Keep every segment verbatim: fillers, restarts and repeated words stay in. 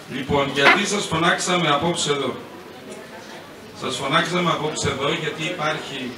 Λοιπόν, γιατί σας φωνάξαμε απόψε εδώ. Σας φωνάξαμε απόψε εδώ γιατί υπάρχει,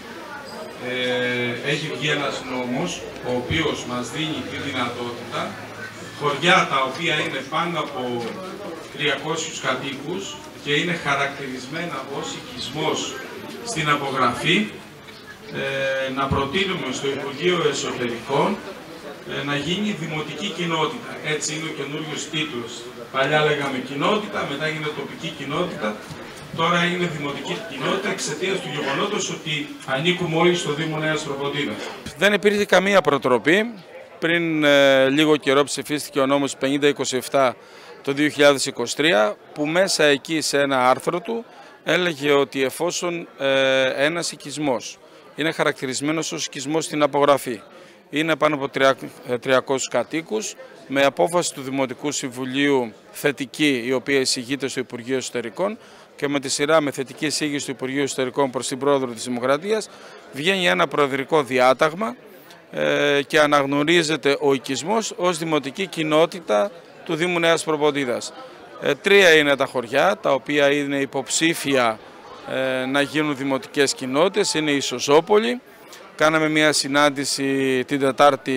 ε, έχει βγει ένας νόμος, ο οποίος μας δίνει τη δυνατότητα χωριά τα οποία είναι πάνω από τριακόσιους κατοίκους και είναι χαρακτηρισμένα ως οικισμός στην απογραφή, ε, να προτείνουμε στο Υπουργείο Εσωτερικών ε, να γίνει δημοτική κοινότητα. Έτσι είναι ο καινούριος τίτλος. Παλιά λέγαμε κοινότητα, μετά έγινε τοπική κοινότητα, τώρα είναι δημοτική κοινότητα εξαιτίας του γεγονότος ότι ανήκουμε όλοι στο Δήμο Νέας Προποντίδας. Δεν υπήρχε καμία προτροπή. Πριν ε, λίγο καιρό ψηφίστηκε ο νόμος πενήντα είκοσι επτά το δύο χιλιάδες είκοσι τρία, που μέσα εκεί σε ένα άρθρο του έλεγε ότι εφόσον ε, ένας οικισμός είναι χαρακτηρισμένος ως οικισμός στην απογραφή, είναι πάνω από τριακόσιους κατοίκους, με απόφαση του Δημοτικού Συμβουλίου θετική, η οποία εισηγείται στο Υπουργείο Εσωτερικών, και με τη σειρά με θετική εισήγηση του Υπουργείου Εσωτερικών προς την Πρόεδρο της Δημοκρατίας, βγαίνει ένα προεδρικό διάταγμα ε, και αναγνωρίζεται ο οικισμός ως δημοτική κοινότητα του Δήμου Νέας Προποντίδας. Ε, τρία είναι τα χωριά, τα οποία είναι υποψήφια ε, να γίνουν δημοτικές κοινότητες, είναι η Σωζόπολη. Κάναμε μια συνάντηση την Τετάρτη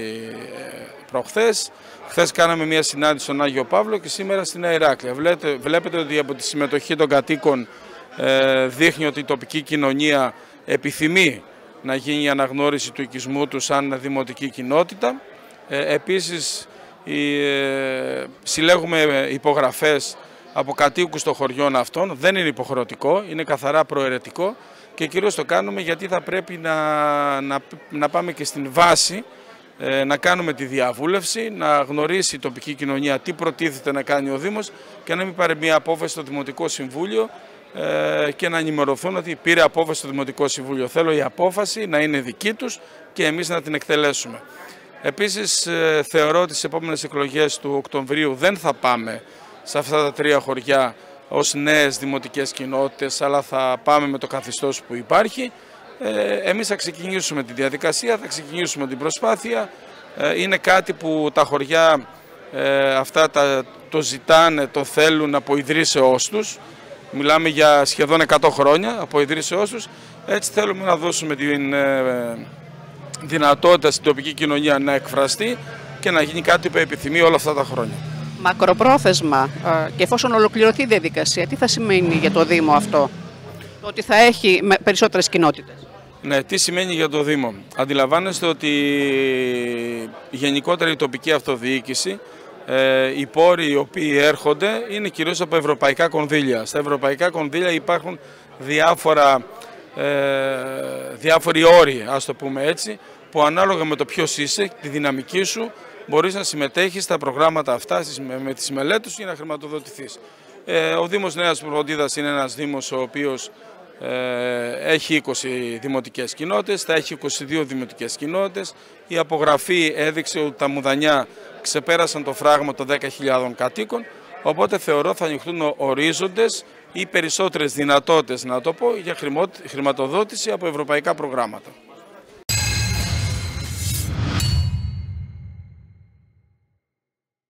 προχθές. Χθες κάναμε μια συνάντηση στον Άγιο Παύλο και σήμερα στην Ηράκλεια. Βλέπετε, βλέπετε ότι από τη συμμετοχή των κατοίκων ε, δείχνει ότι η τοπική κοινωνία επιθυμεί να γίνει η αναγνώριση του οικισμού του σαν δημοτική κοινότητα. Ε, επίσης η, ε, συλλέγουμε υπογραφές από κατοίκους των χωριών αυτών. Δεν είναι υποχρεωτικό, είναι καθαρά προαιρετικό. Και κυρίως το κάνουμε γιατί θα πρέπει να, να, να πάμε και στην βάση, ε, να κάνουμε τη διαβούλευση, να γνωρίσει η τοπική κοινωνία τι προτίθεται να κάνει ο Δήμος και να μην πάρει μια απόφαση στο Δημοτικό Συμβούλιο ε, και να ενημερωθούν ότι πήρε απόφαση στο Δημοτικό Συμβούλιο. Θέλω η απόφαση να είναι δική τους και εμείς να την εκτελέσουμε. Επίσης ε, θεωρώ ότι στις επόμενες εκλογές του Οκτωβρίου δεν θα πάμε σε αυτά τα τρία χωριά ως νέες δημοτικές κοινότητες, αλλά θα πάμε με το καθεστώς που υπάρχει. Ε, εμείς θα ξεκινήσουμε τη διαδικασία, θα ξεκινήσουμε την προσπάθεια. Ε, είναι κάτι που τα χωριά ε, αυτά τα, το ζητάνε, το θέλουν από ιδρύσεώς τους. Μιλάμε για σχεδόν εκατό χρόνια από ιδρύσεώς τους. Έτσι θέλουμε να δώσουμε την ε, δυνατότητα στην τοπική κοινωνία να εκφραστεί και να γίνει κάτι που επιθυμεί όλα αυτά τα χρόνια. Μακροπρόθεσμα και εφόσον ολοκληρωθεί η διαδικασία, τι θα σημαίνει για το Δήμο αυτό, το ότι θα έχει περισσότερες κοινότητες? Ναι, τι σημαίνει για το Δήμο. Αντιλαμβάνεστε ότι γενικότερα η τοπική αυτοδιοίκηση, ε, οι πόροι οι οποίοι έρχονται είναι κυρίως από ευρωπαϊκά κονδύλια. Στα ευρωπαϊκά κονδύλια υπάρχουν διάφορα, ε, διάφοροι όροι, ας το πούμε έτσι, που ανάλογα με το ποιος είσαι, τη δυναμική σου, μπορείς να συμμετέχεις στα προγράμματα αυτά, με τις μελέτες σου, για να χρηματοδοτηθείς. Ε, ο Δήμος Νέας Προποντίδας είναι ένας δήμος ο οποίος ε, έχει είκοσι δημοτικές κοινότητες, θα έχει είκοσι δύο δημοτικές κοινότητες. Η απογραφή έδειξε ότι τα Μουδανιά ξεπέρασαν το φράγμα των δέκα χιλιάδων κατοίκων, οπότε θεωρώ θα ανοιχτούν ορίζοντες ή περισσότερες δυνατότητες, να το πω, για χρηματοδότηση από ευρωπαϊκά προγράμματα.